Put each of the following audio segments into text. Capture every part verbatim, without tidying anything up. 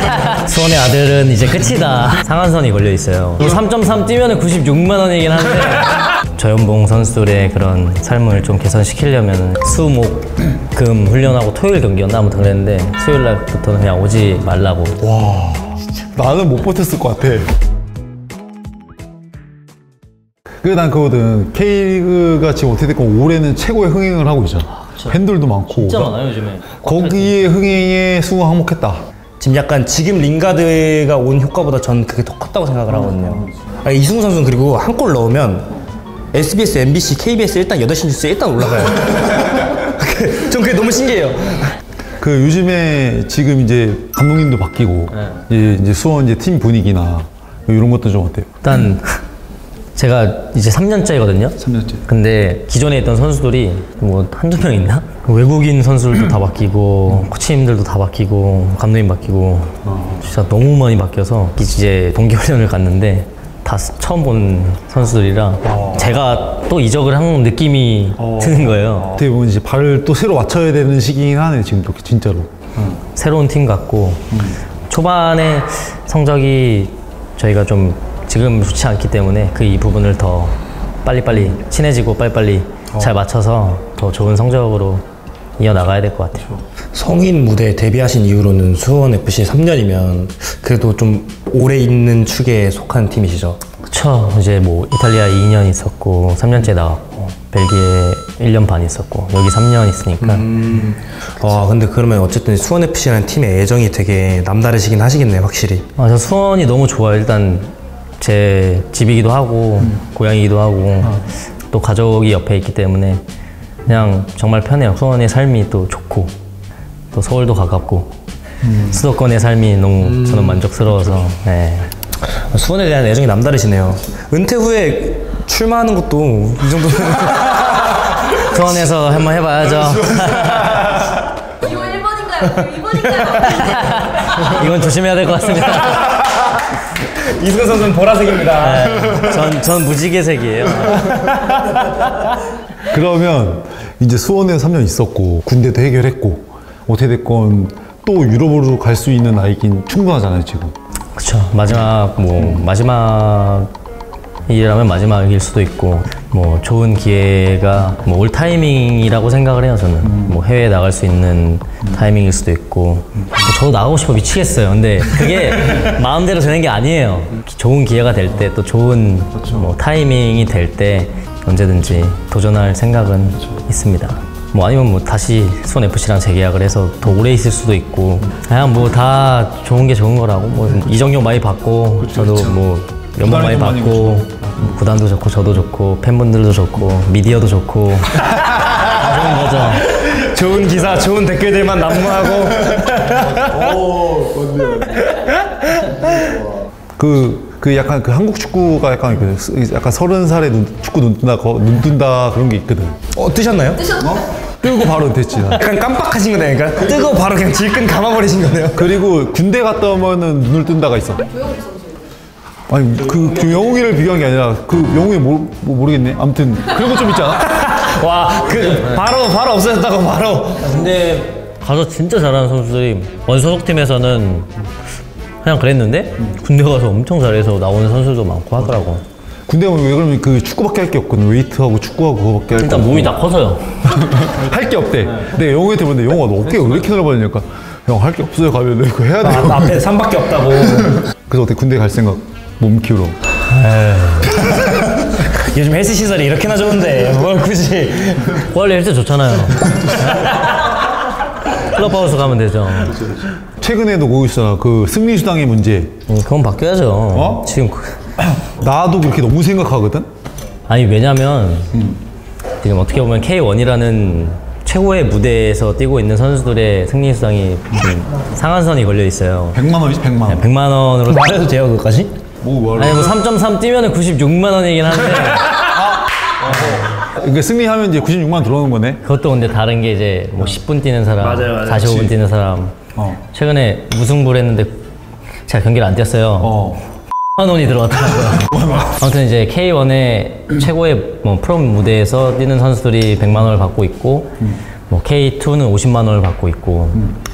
수원의 아들은 이제 끝이다. 상한선이 걸려 있어요. 삼 점 삼 뛰면 구십육만 원이긴 한데 저연봉 선수들의 그런 삶을 좀 개선시키려면 수, 목, 금 훈련하고 토요일 경기였나 아무튼 그랬는데 수요일 날부터는 그냥 오지 말라고. 와, 나는 못 버텼을 것 같아. 그게 난 그거든. K리그가 지금 어떻게 됐건 올해는 최고의 흥행을 하고 있잖아. 아, 팬들도 많고. 진짜 많아요 요즘에. 거기에 흥행에 수고 항목했다. 지금 약간 지금 링가드가 온 효과보다 전 그게 더 컸다고 생각을 하거든요. 아니, 이승우 선수는 그리고 한 골 넣으면 에스비에스, 엠비씨, 케이비에스 일단 여덟 시 뉴스에 일단 올라가요. 전 그게 너무 신기해요. 그 요즘에 지금 이제 감독님도 바뀌고 네. 이제 수원 이제 팀 분위기나 이런 것도 좀 어때요? 일단 제가 이제 삼 년째거든요. 삼 년째. 근데 기존에 있던 선수들이 뭐 한두 명 있나? 외국인 선수들도 다 바뀌고 코치님들도 다 바뀌고 감독님 바뀌고 어. 진짜 너무 많이 바뀌어서 이제 동계훈련을 갔는데 다 처음 본 선수들이라 어. 제가 또 이적을 한 느낌이 어. 드는 거예요. 어떻게 보면 이제 발을 또 새로 맞춰야 되는 시기긴 하네 지금 또 진짜로. 음. 새로운 팀 같고 음. 초반에 성적이 저희가 좀 지금 좋지 않기 때문에 그 이 부분을 더 빨리빨리 친해지고 빨리빨리 어. 잘 맞춰서 더 좋은 성적으로 이어나가야 될 것 같아요. 성인 무대에 데뷔하신 이후로는 수원에프씨 삼 년이면 그래도 좀 오래 있는 축에 속한 팀이시죠? 그쵸. 이제 뭐 이탈리아 이 년 있었고 삼 년째 나왔고 벨기에 일 년 반 있었고 여기 삼 년 있으니까 음. 와 근데 그러면 어쨌든 수원에프씨라는 팀의 애정이 되게 남다르시긴 하시겠네요 확실히. 아, 저 수원이 너무 좋아요. 일단 제 집이기도 하고 음. 고향이기도 하고 어. 또 가족이 옆에 있기 때문에 그냥 정말 편해요. 수원의 삶이 또 좋고 또 서울도 가깝고 음. 수도권의 삶이 너무 음. 저는 만족스러워서 네. 수원에 대한 애정이 남다르시네요. 은퇴 후에 출마하는 것도 이 정도면 수원에서 한번 해봐야죠. 이거 일 번인가요? 이 번인가요? 이건 조심해야 될 것 같습니다. 이승우 선수는 보라색입니다. 네, 전, 전 무지개색이에요. 그러면 이제 수원에 삼 년 있었고 군대도 해결했고 어떻게 됐건 또 유럽으로 갈 수 있는 나이긴 충분하잖아요 지금. 그쵸. 마지막 뭐 마지막이라면 마지막일 수도 있고 뭐 좋은 기회가 뭐 올 타이밍이라고 생각을 해요 저는. 음. 뭐 해외에 나갈 수 있는 음. 타이밍일 수도 있고 음. 저도 나가고 싶어 미치겠어요. 근데 그게 마음대로 되는 게 아니에요. 좋은 기회가 될 때 또 좋은 그렇죠. 뭐 타이밍이 될 때 언제든지 도전할 생각은 그렇죠. 있습니다. 뭐 아니면 뭐 다시 수원에프씨랑 재계약을 해서 더 오래 있을 수도 있고 그냥 뭐 다 좋은 게 좋은 거라고 뭐 이적료 많이 받고 그렇죠, 저도 그렇죠. 뭐 연봉 많이 받고 많이 구단도 좋고 저도 좋고 팬분들도 좋고 미디어도 좋고 다 좋은 거죠. 좋은 기사, 좋은 댓글들만 난무하고 오, 그, 그 약간 그 한국 축구가 약간 그 약간 서른 살에 눈, 축구 눈 뜬다, 눈 뜬다 그런 게 있거든. 어, 뜨셨나요? 뜨셨나요? 뜨고 바로 됐지. 약간 깜빡하신 거네요. 그러니까 뜨고 바로 그냥 질끈 감아버리신 거네요. 그리고 군대 갔다 오면은 눈을 뜬다가 있어. 조용히 있어주세요. 아니 그, 그 영웅이를 비교한 게 아니라 그 영웅이 뭐, 뭐 모르겠네. 아무튼 그런 거 좀 있잖아. 와, 그 바로 바로 없어졌다고 바로. 근데 가서 진짜 잘하는 선수들이 원소속팀에서는 그냥 그랬는데 군대 가서 엄청 잘해서 나오는 선수들도 많고 하더라고. 군대 가면 왜 그러면 그 축구밖에 할 게 없거든. 웨이트하고 축구하고 그거밖에 할 게 없고. 일단 몸이 다 커서요. 할 게 없대. 근데 영웅한테 봤는데 영웅아 너 어깨가 왜 이렇게 넓어지니까 형 할 게 없어요 가면 그거 해야 돼. 아, 앞에 산밖에 없다고. 그래서 어때 군대 갈 생각? 몸 키우러. 요즘 헬스 시설이 이렇게나 좋은데 뭘 굳이. 원래 헬스 좋잖아요. 클럽하우스 가면 되죠. 최근에도 그거 있잖아. 그 승리수당의 문제. 음, 그건 바뀌어야죠. 어? 지금 그... 나도 그렇게 너무 생각하거든? 아니 왜냐면 음. 지금 어떻게 보면 케이 원이라는 최고의 무대에서 뛰고 있는 선수들의 승리수당이 상한선이 걸려 있어요. 백만 원이지 백만 원. 네, 백만 원으로 말해도 돼요 그것까지? 뭐 아니 뭐 삼 점 삼 뛰면 구십육만 원이긴 한데 아, 그러니까 승리하면 이제 구십육만 원 들어오는 거네? 그것도 근데 다른 게 이제 뭐 십 분 뛰는 사람, 맞아요, 맞아요. 사십오 분 그치. 뛰는 사람 어. 최근에 무승부를 했는데 제가 경기를 안 뛰었어요. 어. 만 원이 들어왔더라고요. 아무튼 이제 케이 원의 최고의 뭐 프로 무대에서 뛰는 선수들이 백만 원을 받고 있고 음. 뭐 케이 투는 오십만 원을 받고 있고 음.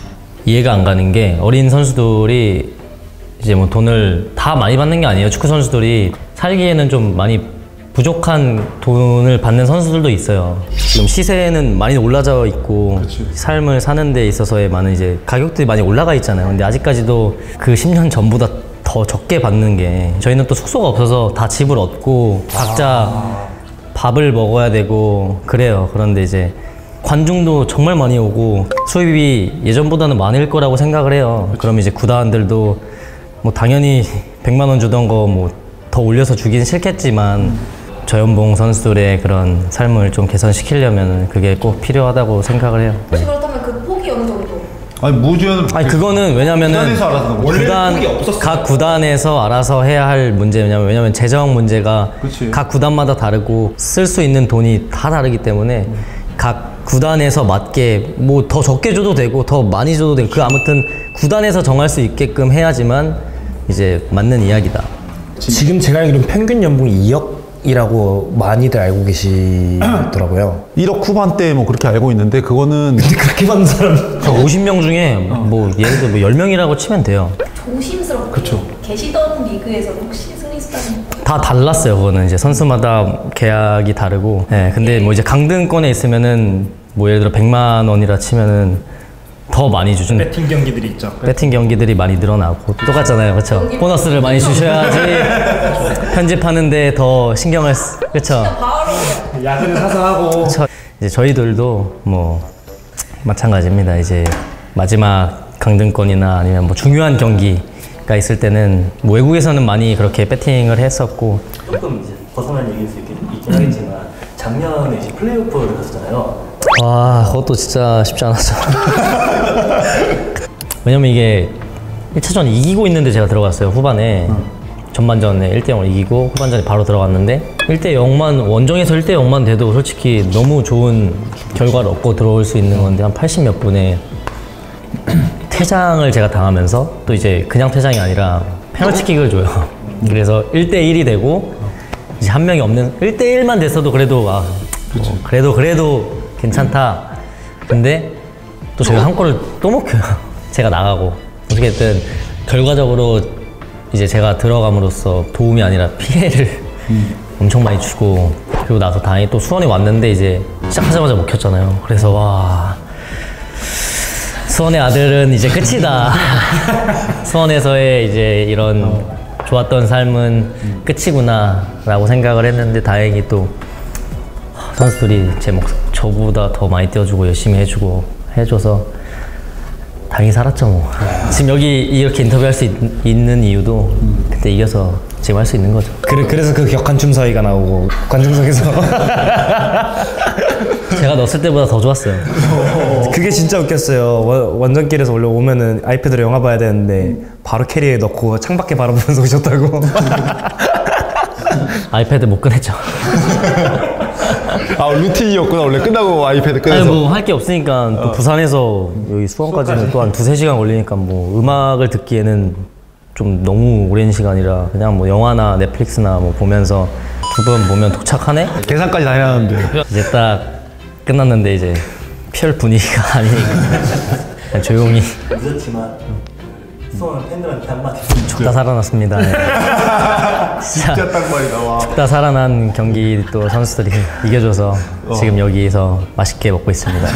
이해가 안 가는 게 어린 선수들이 이제 뭐 돈을 다 많이 받는 게 아니에요. 축구 선수들이 살기에는 좀 많이 부족한 돈을 받는 선수들도 있어요. 지금 시세는 많이 올라져 있고 그치. 삶을 사는 데 있어서의 많은 이제 가격들이 많이 올라가 있잖아요. 근데 아직까지도 그 십 년 전보다 더 적게 받는 게 저희는 또 숙소가 없어서 다 집을 얻고 각자 아. 밥을 먹어야 되고 그래요. 그런데 이제 관중도 정말 많이 오고 수입이 예전보다는 많을 거라고 생각을 해요. 그치. 그럼 이제 구단들도 뭐 당연히 백만 원 주던 거 뭐 더 올려서 주긴 싫겠지만 음. 저연봉 선수들의 그런 삶을 좀 개선시키려면 그게 꼭 필요하다고 생각을 해요. 혹시 그렇다면 그 폭이 어느 정도? 아니 무주연을 아니 그거는 왜냐면은 구단 각 구단에서 알아서 해야 할 문제 왜냐면 왜냐면 재정 문제가 그치. 각 구단마다 다르고 쓸 수 있는 돈이 다 다르기 때문에 음. 각 구단에서 맞게 뭐 더 적게 줘도 되고 더 많이 줘도 되고 그 아무튼 구단에서 정할 수 있게끔 해야지만 이제 맞는 이야기다. 지금 제가 알기로는 평균 연봉이 이억이라고 많이들 알고 계시더라고요. 일억 후반대 뭐 그렇게 알고 있는데 그거는 근데 그렇게 받는 사람 오십 명 중에 뭐 예를 들어 뭐 열 명이라고 치면 돼요. 조심스럽게 그쵸. 계시던 리그에서 혹시 승리 수단이 다 달랐어요. 그거는 이제 선수마다 계약이 다르고. 네, 근데 뭐 이제 강등권에 있으면은 뭐 예를 들어 백만 원이라 치면은 더 많이 주죠. 배팅 경기들이 있죠. 배팅 경기들이 많이 늘어나고 똑같잖아요, 그렇죠? 보너스를 많이 주셔야지 편집하는데 더 신경을 쓰, 그렇죠? 야근을 사서 하고. 저, 이제 저희들도 뭐 마찬가지입니다. 이제 마지막 강등권이나 아니면 뭐 중요한 경기가 있을 때는 뭐 외국에서는 많이 그렇게 배팅을 했었고. 조금 이제 벗어난 얘기일 수 있긴, 있긴 하겠지만 작년에 이제 플레이오프를 갔었잖아요. 와, 그것도 진짜 쉽지 않았죠. 왜냐면 이게 일 차전 이기고 있는데 제가 들어갔어요, 후반에. 음. 전반전에 일 대 영을 이기고 후반전에 바로 들어갔는데 일 대 영만, 원정에서 일 대 영만 돼도 솔직히 너무 좋은 결과를 얻고 들어올 수 있는 건데 한 팔십 몇 분에 퇴장을 제가 당하면서 또 이제 그냥 퇴장이 아니라 페널티킥을 줘요. 그래서 일 대 일이 되고 이제 한 명이 없는 일 대 일만 됐어도 그래도 아, 뭐 그래도 그래도 괜찮다. 근데 또 제가 한 골을 또 먹혀요. 제가 나가고 어떻게든 결과적으로 이제 제가 들어감으로써 도움이 아니라 피해를 음. 엄청 많이 주고 그리고 나서 다행히 또 수원에 왔는데 이제 시작하자마자 먹혔잖아요. 그래서 와 수원의 아들은 이제 끝이다. 수원에서의 이제 이런 좋았던 삶은 음. 끝이구나 라고 생각을 했는데 다행히 또 선수들이 제 목, 저보다 더 많이 띄워주고 열심히 해주고 해줘서 당연히 살았죠 뭐. 지금 여기 이렇게 인터뷰할 수 있, 있는 이유도 음. 그때 이겨서 지금 할 수 있는 거죠. 그래, 그래서 그 격한 춤사위가 나오고 관중석에서 제가 넣었을 때보다 더 좋았어요. 그게 진짜 웃겼어요. 원, 원정길에서 원래 오면은 아이패드로 영화 봐야 되는데 바로 캐리어에 넣고 창밖에 바라보면서 오셨다고. 아이패드 못 꺼냈죠. 아 루틴이었구나. 원래 끝나고 아이패드 꺼내서. 아니 뭐 할 게 없으니까 또 어. 부산에서 여기 수원까지는 또 한 두세 시간 걸리니까 뭐 음악을 듣기에는 좀 너무 오랜 시간이라 그냥 뭐 영화나 넷플릭스나 뭐 보면서 두 번 보면 도착하네? 계산까지 다 해놨는데 이제 딱 끝났는데 이제 별 분위기가 아니니까 그냥 조용히 늦었지만 수원 팬들한테 한마디 죽다 살아났습니다. 네. 진짜 딱 말이다. 와. 죽다 살아난 경기 또 선수들이 이겨줘서 어. 지금 여기서 맛있게 먹고 있습니다.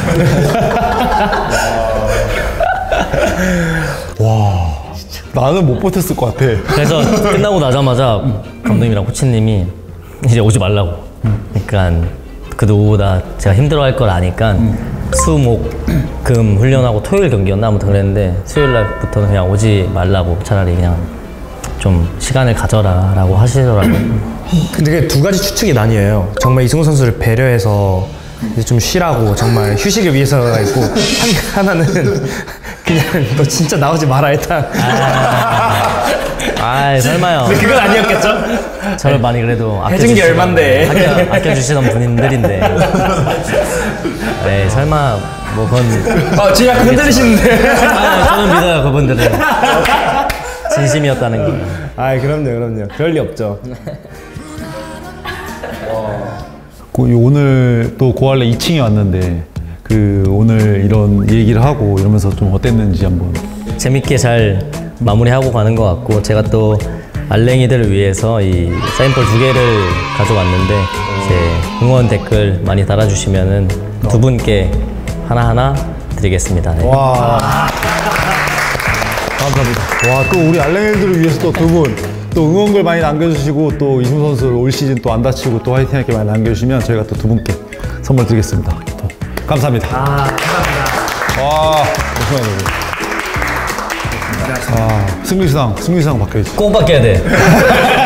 와 나는 못 버텼을 것 같아. 그래서 끝나고 나자마자 감독님이랑 코치님이 이제 오지 말라고. 그러니까 그 누구보다 제가 힘들어할 걸 아니까 수, 목, 금 훈련하고 토요일 경기였나 아무튼 그랬는데 수요일 날부터는 그냥 오지 말라고 차라리 그냥 좀 시간을 가져라 라고 하시더라고요. 근데 그게 두 가지 추측이 나뉘어요. 정말 이승우 선수를 배려해서 이제 좀 쉬라고 정말 휴식을 위해서가 있고 한, 하나는 그냥 너 진짜 나오지 마라 일단. 아 설마요. 근데 그건 아니었겠죠? 저를 많이 그래도 해준 게 얼만데. 아껴, 아껴주시던 분들인데. 네 설마 뭐 그건. 아 지금 약간 흔들리시는데. 아, 저는 믿어요 그분들은. 진심이었다는 거. 아 그럼요 그럼요. 그럴 리 없죠. 오늘 또 고할래 이 층에 왔는데 그 그 오늘 이런 얘기를 하고 이러면서 좀 어땠는지 한번. 재밌게 잘 마무리하고 가는 것 같고 제가 또 알랭이들을 위해서 이 사인볼 두 개를 가져왔는데 제 응원 댓글 많이 달아주시면은 두 분께 하나하나 드리겠습니다. 네. 와. 감사합니다. 와, 또 우리 알랭이들을 위해서 또 두 분 또 응원글 많이 남겨주시고 또 이승우 선수 올 시즌 또 안 다치고 또 화이팅 할게 많이 남겨주시면 저희가 또 두 분께 선물 드리겠습니다. 또 감사합니다. 아, 감사합니다. 와, 고생하셨습니다. 아, 승리상, 승리상 바뀌어야지. 꼭 바뀌어야 돼.